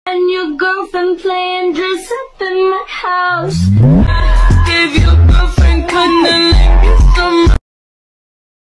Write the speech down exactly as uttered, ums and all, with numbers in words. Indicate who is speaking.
Speaker 1: and your girlfriend playing dress up in my house.